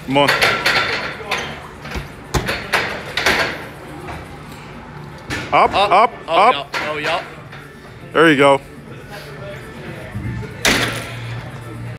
Come on. Up, up, up. Oh, yup. There you go.